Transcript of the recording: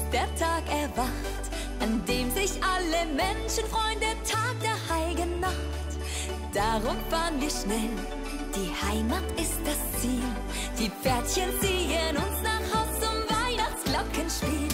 der Tag erwacht, an dem sich alle Menschen freuen, der Tag der heiligen Nacht. Darum fahren wir schnell, die Heimat ist das Ziel. Die Pferdchen ziehen uns nach Haus zum Weihnachtsglockenspiel.